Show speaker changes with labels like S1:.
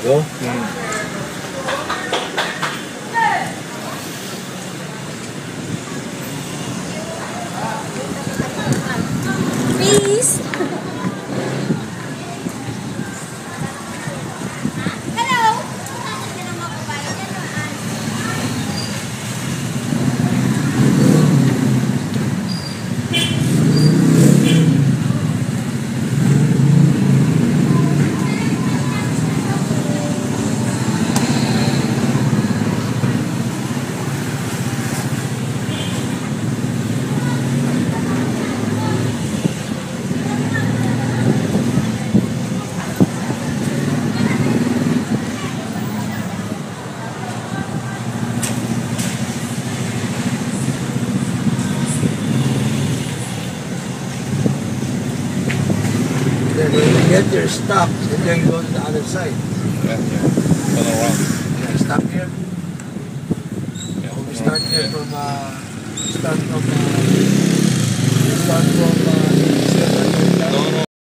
S1: Go?
S2: Please.
S1: Then when you get your stop, then you go to the other side.
S3: Yeah. Turn around.
S1: Yeah, stop here.
S3: Yeah.
S1: We start here from start from